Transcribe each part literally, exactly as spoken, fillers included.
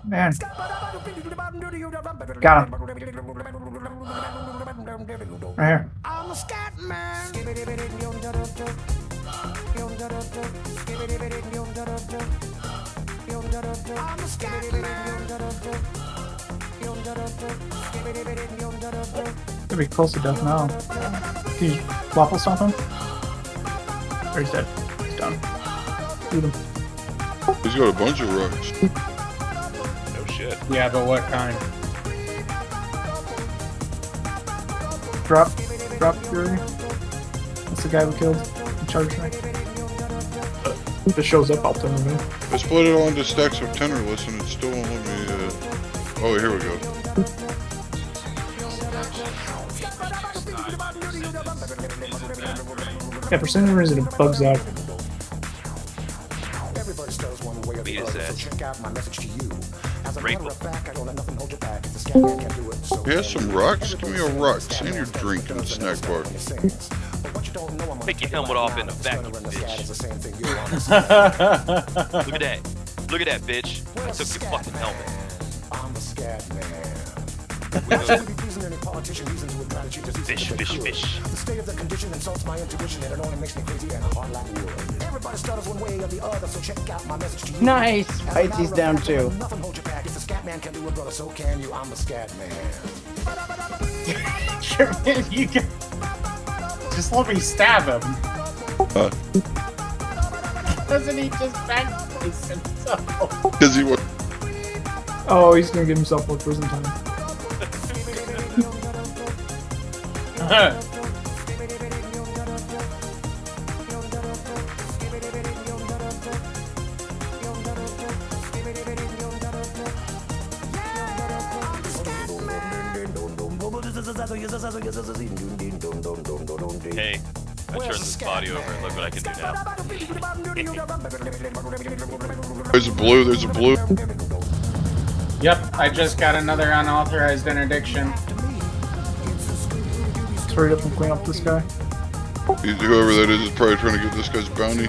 Man. Got him. Right here. I'm a scat man. I'm a scat man. Could be close to death now. Can you waffle stomp him? Or he's dead. He's done. Eat him. He's got a bunch of rocks. No shit. Yeah, but what kind? Drop. Drop Fury. That's the guy we killed. He charged me. If it shows up, I'll turn him in. I split it all into stacks of tenorless and it still won't let me, uh... Oh, here we go. Yeah, for some reason it bugs out. Everybody starts one way or the other, so check out my message to you. As a matter of fact, I don't let nothing hold you back. If the scat man can do it, so He has some rocks? Give me a rock. Send your drink in the snack bar. Take your helmet off in a vacuum, bitch. Look at that. Look at that, bitch. I took your fucking helmet. I'm the scat man. Fish, fish, fish. The state of the condition insults my intuition and it only makes me crazy and hard like wood. Everybody stutters one way or the other, so check out my message to you. Nice! Icy's down too. Nothing hold you back. If the scat man can do it, brother, so can you. I'm the scat man. Sure, man, you can... Just let me stab him. Huh? Doesn't he just backspace himself? Because he was... Oh, he's gonna give himself more prison time. Hey, I turned this body over and look what I can do now. There's a blue, there's a blue. Yep, I just got another unauthorized interdiction. Let's hurry up and clean up this guy. He's, whoever that is is probably trying to get this guy's bounty.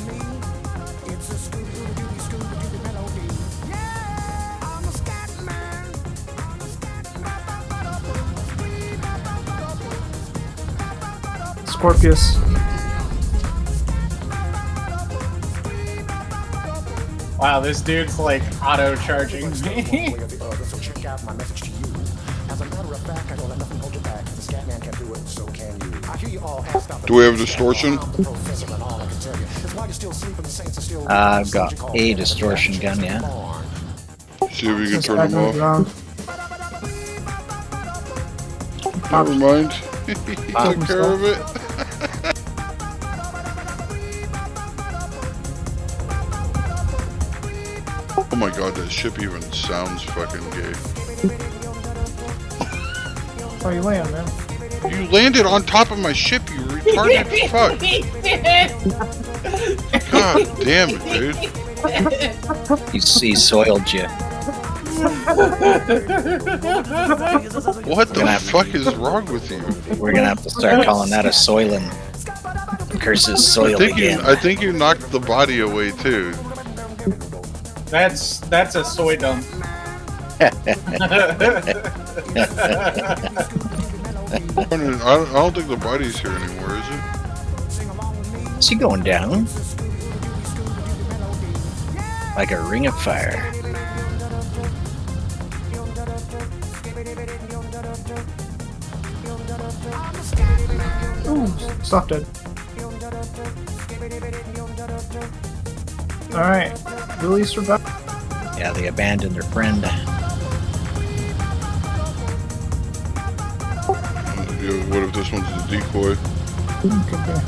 Scorpius. Wow, this dude's like auto-charging me. So check out my message to you. As a matter of fact, I don't let nothing hold you back. The scat man can do it, so can you. I hear you all asked out. Do we have a distortion? Uh, I've got a distortion gun, yeah. See if we can turn him off. Never mind. He took care of it. Oh my god, that ship even sounds fucking gay. Oh, you land, man. You landed on top of my ship, you retarded fuck. God damn it, dude. He's, he soiled you. What the fuck is wrong with you? We're gonna have to start calling that a soiling. Curses soiled I think again. You, I think you knocked the body away too. That's that's a soy dump. I don't, I don't think the body's here anymore, is it? Is he going down? Like a ring of fire. Ooh, soft dead. Alright, Lily survived. Yeah, they abandoned their friend. Yeah, what if this one's a decoy? Okay.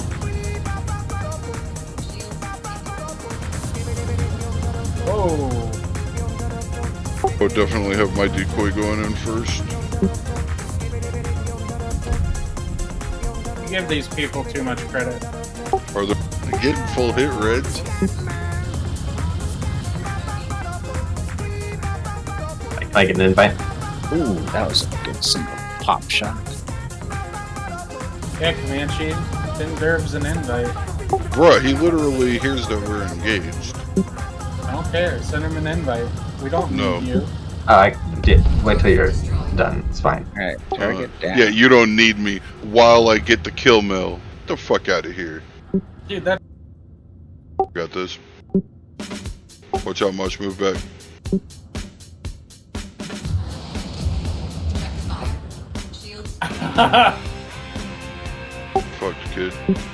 Whoa. I'll definitely have my decoy going in first. You give these people too much credit. Are they getting full hit reds? Can I get an invite? Ooh, that was a good single pop shot. Yeah, Comanche deserves an invite. Bruh, he literally hears that we're engaged. I don't care. Send him an invite. We don't No. need you. Uh, I did. Wait till you're done. It's fine. Alright, Uh, target down. yeah, you don't need me while I get the kill mill. Get the fuck out of here. Dude, that. Got this. Watch out, much move back. Fucked, kid.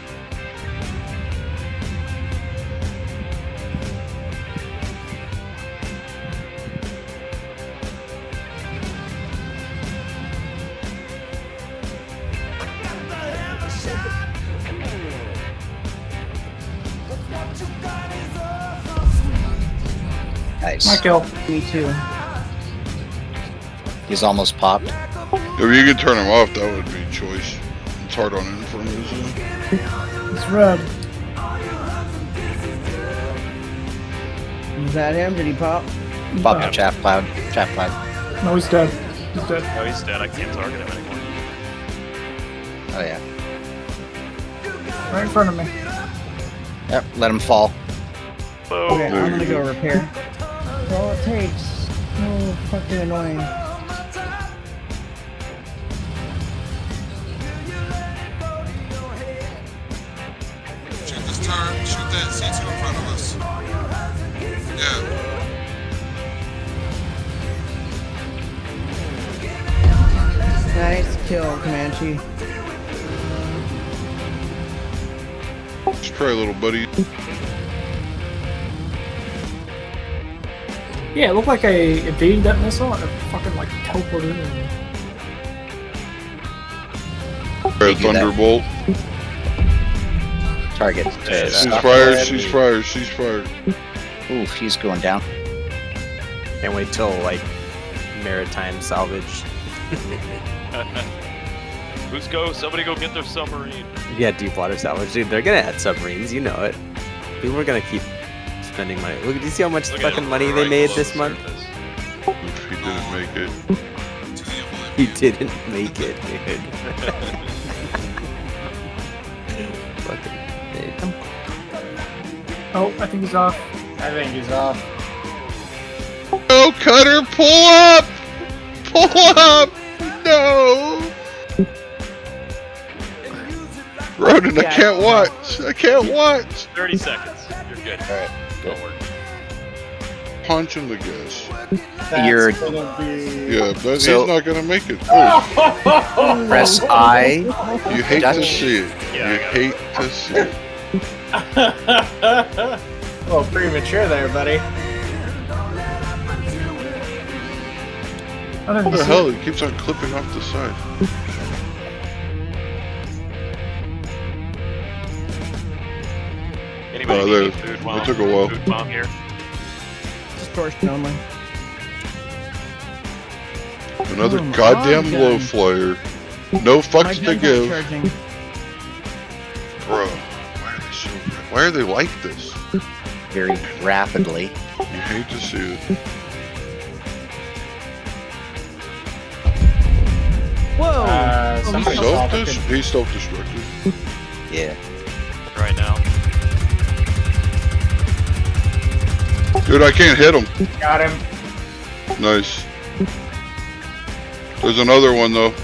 Nice. My kill. Me too. He's almost popped. If you could turn him off, that would be choice. It's hard on Inferno, isn't it? It's red. Is that him? Did he pop? Pop Yeah. the chaff cloud. Chaff cloud. No, he's dead. He's dead. No, he's dead. I can't target him anymore. Oh yeah. Right in front of me. Yep, let him fall. Boom. Okay, There I'm you gonna go go. repair. That's all it takes. So fucking annoying. Shoot this turret, shoot that C two in front of us. Yeah. Nice kill, Comanche. Let's try, little buddy. Yeah, it looked like I evaded that missile and it fucking like teleported in. Try a Thank you, that- thunderbolt. Target. to She's stop fired, that. she's fired, she's fired. Oof, he's going down. Can't wait till like maritime salvage. Who's go? Somebody go get their submarine. Yeah, deep water salvage, dude. They're gonna add submarines, you know it. People are gonna keep spending money. Look, do you see how much Look at fucking it money right they made below this the month? surface. He didn't make it. He didn't make it, dude. Fucking dude. Oh, I think he's off. I think he's off. No, Cutter, pull up! Pull up! No! Ronan, I can't watch. I can't watch. thirty seconds. You're good. Alright, Don't worry. Punch in the gas. That's You're- gonna be. Yeah, that, So- he's not gonna make it. Oh, Press I. you hate to Dutch. see it. Yeah, I you got hate to see it. A little premature there, buddy. I don't What even the see hell? it. He keeps on clipping off the side. Anybody Oh, need there- any food it bomb? took a while. Food bomb here. Distortion only. Another Oh my goddamn God, low gun. flyer. No My fucks to gun's not give. charging. Bro, why are they so why are they like this? Very rapidly. You hate to see it. Whoa! Uh, somebody saw Self the dis he's self destructive. Yeah. Right now. Dude, I can't hit him. Got him. Nice. There's another one though.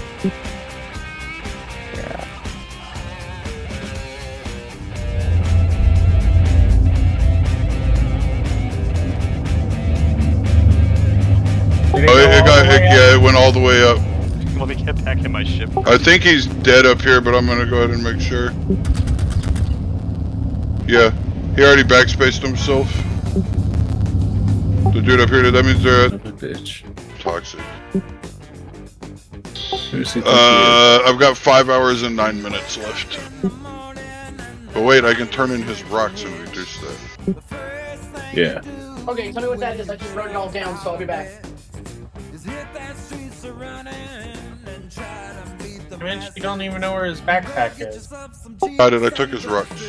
Did Oh, it, it all got the way it, up? yeah, it went all the way up. Let me get back in my ship. I think he's dead up here, but I'm gonna go ahead and make sure. Yeah, he already backspaced himself. The dude up here, that means they're at Bitch. toxic. Who does he think Uh, I've got five hours and nine minutes left. But wait, I can turn in his rocks and reduce that. he is? Yeah. Okay, tell me what that is. I just wrote it all down, so I'll be back. Comanche, you don't even know where his backpack is. Got it, I took his rocks.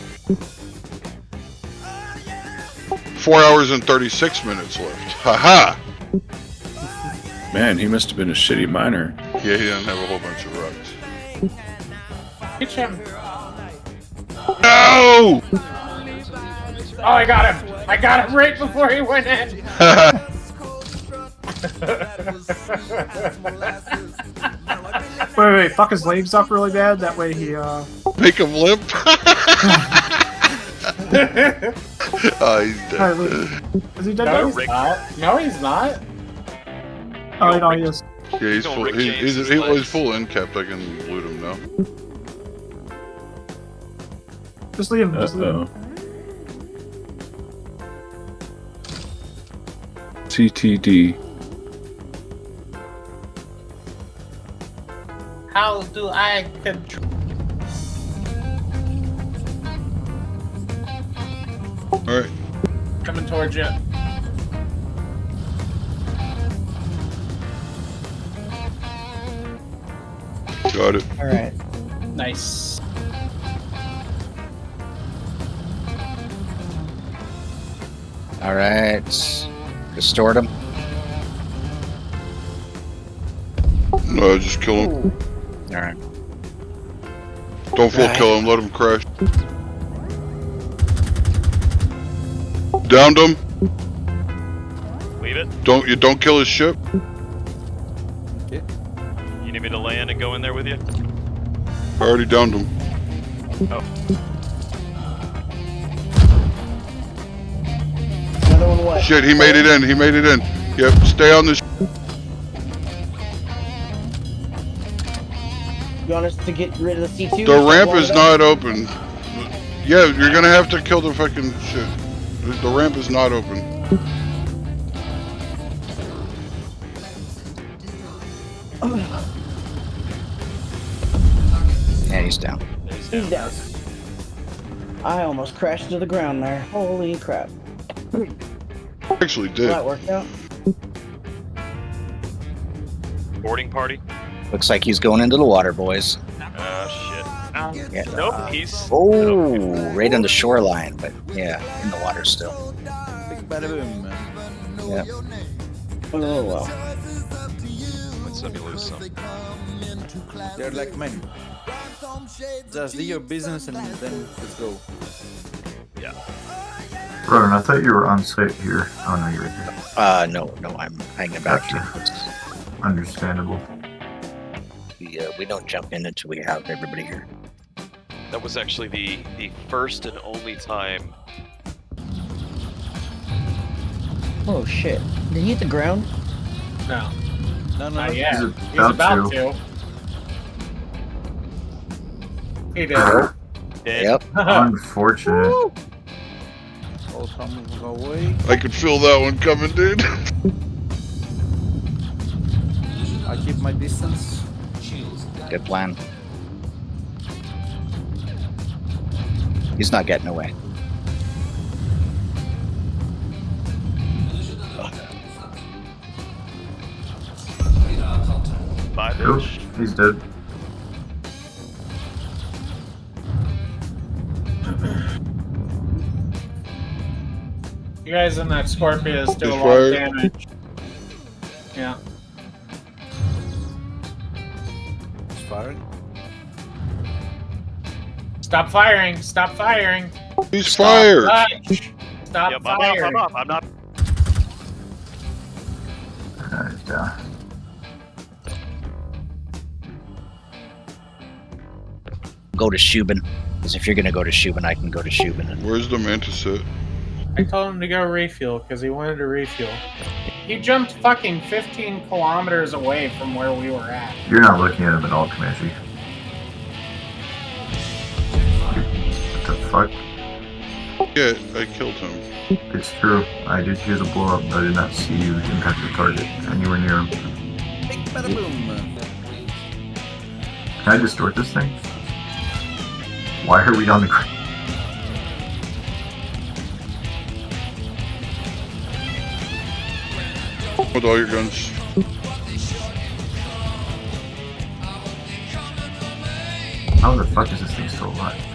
Four hours and thirty-six minutes left. Haha! Man, he must have been a shitty miner. Yeah, he didn't have a whole bunch of rocks. Get him. No! Oh, I got him. I got him right before he went in. Wait, wait, wait, fuck his legs up really bad. That way he uh. Make him limp. Oh, he's dead. Alright, is he dead? No, He's he's not. No, he's not. Oh, no, he is. Yeah, he's full. He, he's, he was full end capped. I can loot him now. Just leave him. Just leave him. T T D. How do I control? Alright. Coming towards you. Got it. Alright. Nice. Alright. Restored him. No, just kill him. Alright. Don't full Right. kill him. Let him crash. Downed him. Leave it. Don't you don't kill his ship. You need me to land and go in there with you? I already downed him. Oh. Another one what? Shit, he made it in. He made it in. Yep, stay on the. Sh You want us to get rid of the C two? the ramp is not open. Yeah, you're gonna have to kill the fucking shit. The, the ramp is not open. Yeah, he's down. He's down. I almost crashed to the ground there. Holy crap. Actually Well, did. that worked out. Boarding party? Looks like he's going into the water, boys. Uh, shit. Yeah. Nope, he's... Oh, right on the shoreline, but yeah, in the water still. Bada boom. Yeah. Oh, well. Let's let me lose some. They're like men. Just do your business and then let's go. Yeah. Ronan, I thought you were on site here. Oh no, you're right here. Uh, no, no, I'm hanging back. Gotcha. Understandable. We, uh, we don't jump in until we have everybody here. That was actually the, the first and only time. Oh shit. Did he hit the ground? No. No, no, Not yet. He's He's about about to. to. He did. Dead. Yep. Unfortunate. All come away. I could feel that one coming, dude. I keep my distance. Good plan. He's not getting away. Five Nope, inch. he's dead. You guys in that Scorpius do a He's lot of fired. damage. Yeah. It's firing. Stop firing! Stop firing! He's Stop. fired. Touch. Stop Yep, I'm up, firing! I'm up, I'm not. Uh, he's down. Go to Shubin. Because if you're gonna go to Shubin, I can go to Shubin. And Where's the mantis at? I told him to go refuel because he wanted to refuel. He jumped fucking fifteen kilometers away from where we were at. You're not looking at him at all, Comanche. What the fuck? Yeah, I killed him. It's true. I did hear the blow up, but I did not see you impact the target anywhere near him. Big bada boom. Can I distort this thing? Why are we on the ground? With all your guns. How the fuck is this thing still alive?